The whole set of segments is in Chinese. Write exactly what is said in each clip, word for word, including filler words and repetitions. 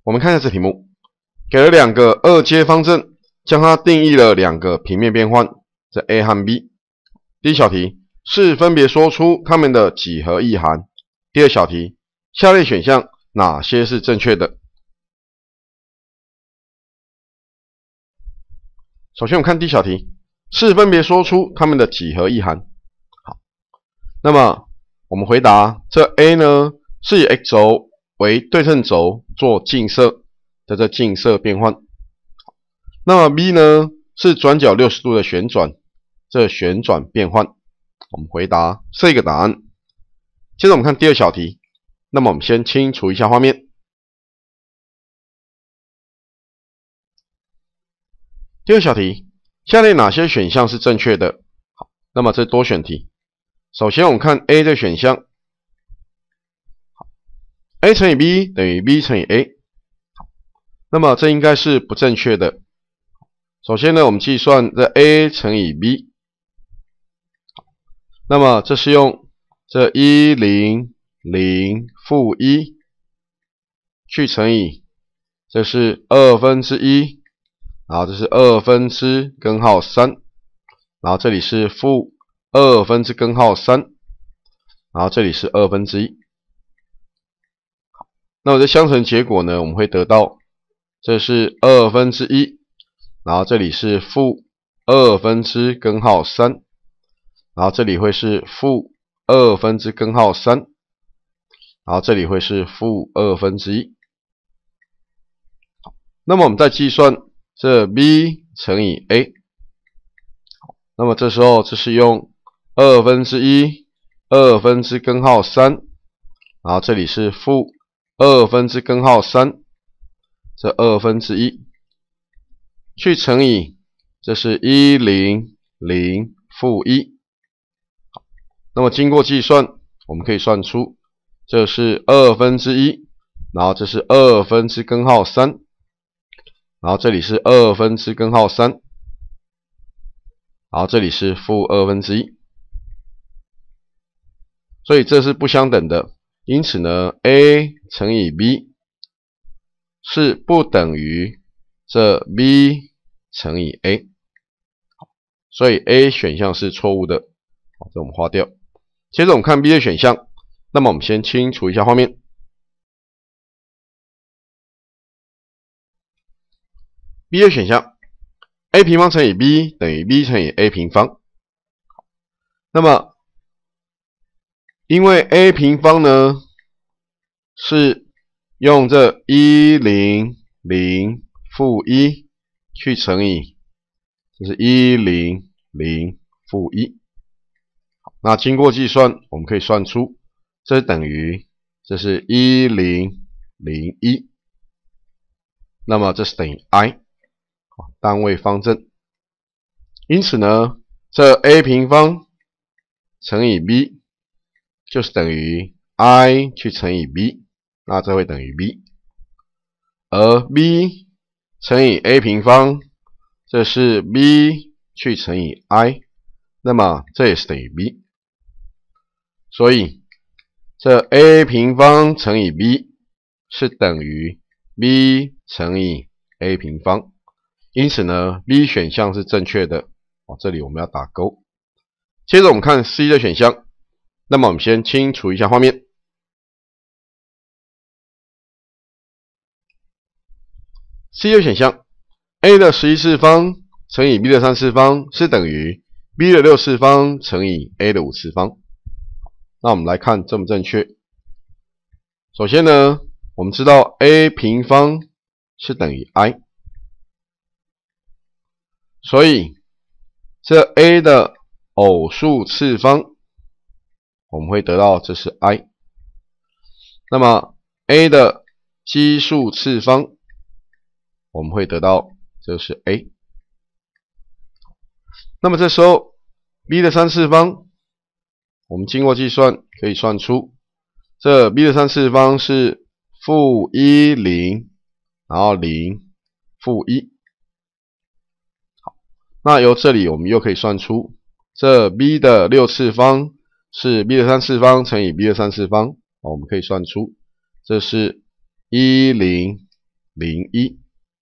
我们看一下这题目，给了两个二阶方阵，将它定义了两个平面变换，这 A 和 B。第一小题是分别说出它们的几何意涵。第二小题，下列选项哪些是正确的？首先我们看第一小题，是分别说出它们的几何意涵。好，那么我们回答，这 A 呢是以 x 轴为对称轴做近色的这近色变换，那么 B 呢是转角六十度的旋转，这旋转变换。我们回答这个答案。接着我们看第二小题，那么我们先清除一下画面。第二小题，下列哪些选项是正确的？好，那么这多选题。首先我们看 A 的选项 ，A 乘以 B 等于 B 乘以 A， 那么这应该是不正确的。首先呢，我们计算这 A 乘以 B， 那么这是用这一零零负一去乘以，这是二分之一。然后这是二分之根号三，然后这里是负二分之根号三，然后这里是二分之一。那么这相乘结果呢，我们会得到这是二分之一，然后这里是负二分之根号三，然后这里会是负二分之根号三，然后这里会是负二分之一。那么我们再计算这 B 乘以 A， 那么这时候这是用二分之一，二分之根号三，然后这里是负二分之根号三，这二分之一去乘以，这是一零零负一。那么经过计算，我们可以算出这是二分之一，然后这是二分之根号三。然后这里是二分之根号三，然后这里是负二分之一，所以这是不相等的。因此呢 ，A 乘以 B 是不等于这 B 乘以 A， 所以 A 选项是错误的。好，这我们划掉。接着我们看 B 的选项，那么我们先清除一下画面。B 的选项 ，a 平方乘以 b 等于 b 乘以 a 平方。那么，因为 a 平方呢是用这一零零负一去乘以，就是一零零负一。那经过计算，我们可以算出这等于这是一零零一，那么这是等于 i。单位方阵，因此呢，这 a 平方乘以 b 就是等于 i 去乘以 b， 那这会等于 b， 而 b 乘以 a 平方，这是 b 去乘以 i， 那么这也是等于 b， 所以这 a 平方乘以 b 是等于 b 乘以 a 平方。因此呢 ，B 选项是正确的。哦，这里我们要打勾。接着我们看 C 的选项，那么我们先清除一下画面。C 的选项 ，A 的十一次方乘以 B 的三次方是等于 B 的六次方乘以 A 的五次方。那我们来看正不正确。首先呢，我们知道 A 平方是等于 i。所以，这 a 的偶数次方，我们会得到这是 i。那么 a 的奇数次方，我们会得到这是 a。那么这时候 b 的三次方，我们经过计算可以算出，这 b 的三次方是负一零，然后零负一。那由这里我们又可以算出，这 b 的六次方是 b 的三次方乘以 b 的三次方，我们可以算出这是一零零一，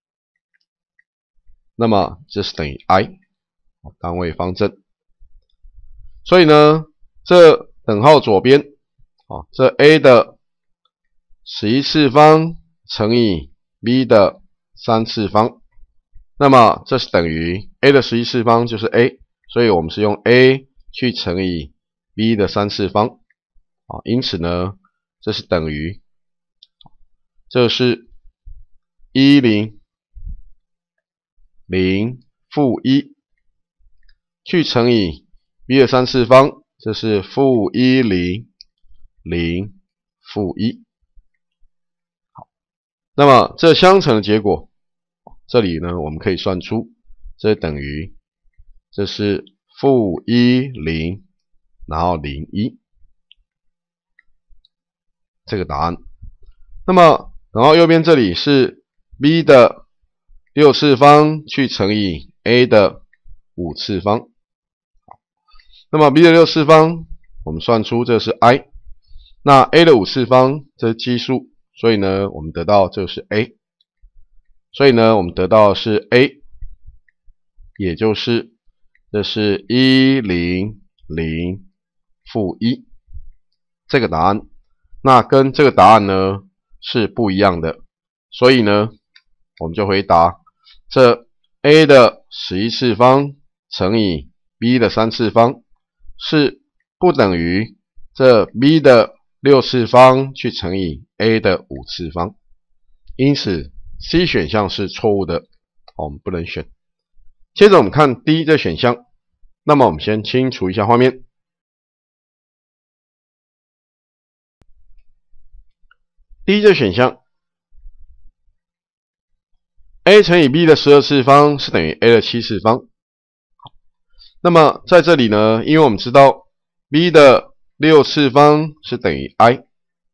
那么这是等于 i 单位方正。所以呢，这等号左边啊，这 a 的十一次方乘以 b 的三次方，那么这是等于 a 的十一次方就是 a， 所以我们是用 a 去乘以 b 的三次方啊，因此呢，这是等于，这是一零零负一去乘以 b 的三次方，这是负一零零负一。好，那么这相乘的结果，这里呢我们可以算出，这等于这是负一零，然后零一这个答案。那么然后右边这里是 b 的六次方去乘以 a 的五次方。那么 b 的六次方，我们算出这是 i， 那 a 的五次方这是奇数，所以呢，我们得到这是 a， 所以呢，我们得到的是 a， 也就是这是一零零负一这个答案。那跟这个答案呢是不一样的，所以呢，我们就回答这 a 的十一次方乘以 b 的三次方是不等于这 b 的六次方去乘以 a 的五次方，因此 C 选项是错误的，我们不能选。接着我们看 D 这选项，那么我们先清除一下画面。D 这选项 a 乘以 b 的十二次方是等于 a 的七次方。那么在这里呢，因为我们知道 b 的六次方是等于 i，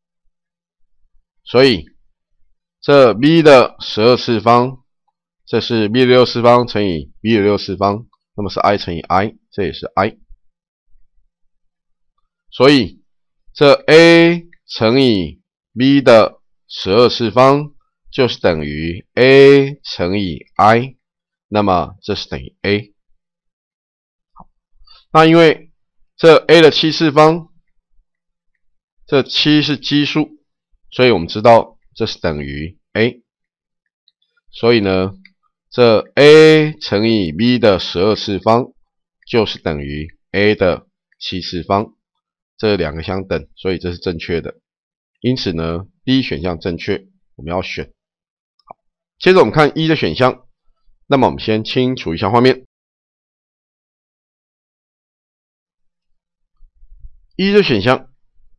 所以这 b 的十二次方，这是 b 的六次方乘以 b 的六次方，那么是 i 乘以 i， 这也是 i。所以这 a 乘以 b 的十二次方就是等于 a 乘以 i， 那么这是等于 a。那因为这 a 的七次方，这七是奇数，所以我们知道这是等于 a。所以呢，这 a 乘以 b 的十二次方就是等于 a 的七次方，这两个相等，所以这是正确的。因此呢 ，D 选项正确，我们要选。好，接着我们看一的选项，那么我们先清除一下画面。一的选项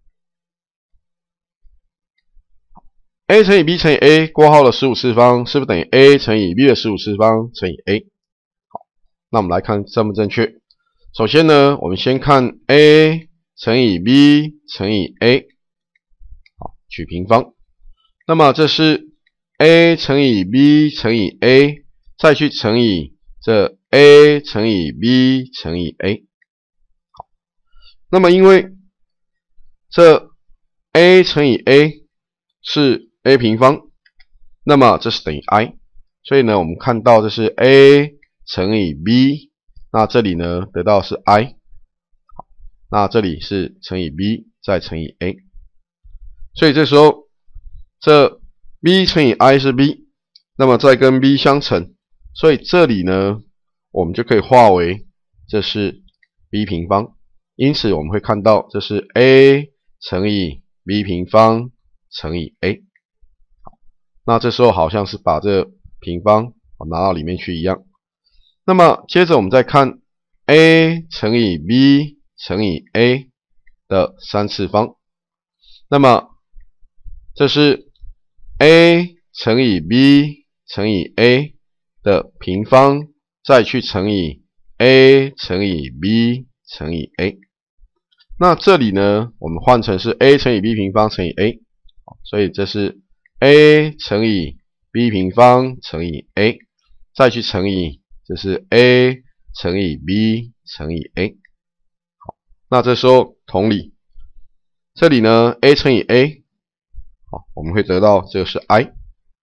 ，a 乘以 b 乘以 a 括号的十五次方是不是等于 a 乘以 b 的十五次方乘以 a？ 好，那我们来看正不正确。首先呢，我们先看 a 乘以 b 乘以 a， 好，取平方。那么这是 a 乘以 b 乘以 a， 再去乘以这 a 乘以 b 乘以 a。好，那么因为这 a 乘以 a 是 a 平方，那么这是等于 i， 所以呢，我们看到这是 a 乘以 b， 那这里呢得到是 i， 好，那这里是乘以 b 再乘以 a， 所以这时候这 b 乘以 i 是 b， 那么再跟 b 相乘，所以这里呢我们就可以化为这是 b 平方，因此我们会看到这是 a 乘以 b 平方乘以 a。好，那这时候好像是把这平方拿到里面去一样。那么接着我们再看 a 乘以 b 乘以 a 的三次方，那么这是 a 乘以 b 乘以 a 的平方，再去乘以 a 乘以 b 乘以 a。那这里呢，我们换成是 a 乘以 b 平方乘以 a， 所以这是 a 乘以 b 平方乘以 a， 再去乘以这是 a 乘以 b 乘以 a。好，那这时候同理，这里呢 a 乘以 a， 好，我们会得到这个是 i，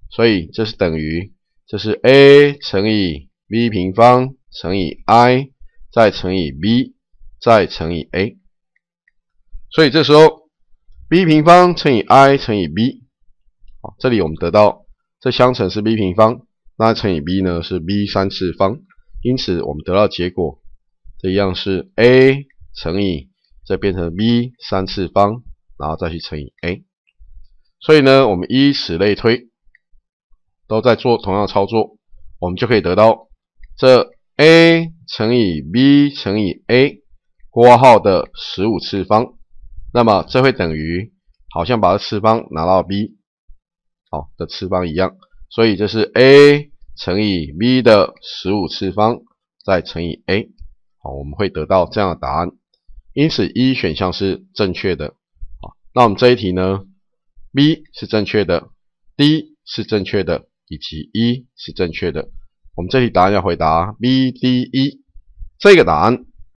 所以这是等于，这是 a 乘以 b 平方乘以 i 再乘以 b 再乘以 a。所以这时候 b 平方乘以 i 乘以 b， 好，这里我们得到这相乘是 b 平方，那乘以 b 呢是 b 三次方，因此我们得到结果，这一样是 a 乘以这变成 b 三次方，然后再去乘以 a。所以呢，我们依此类推，都在做同样的操作，我们就可以得到这 a 乘以 b 乘以 a 括号的十五次方，那么这会等于好像把这次方拿到 b 好的次方一样，所以这是 a 乘以 b 的十五次方再乘以 a， 好，我们会得到这样的答案。因此一选项是正确的。好，那我们这一题呢 ，b 是正确的 ，d 是正确的，以及 e 是正确的。我们这题答案要回答 B、D、E。这个答案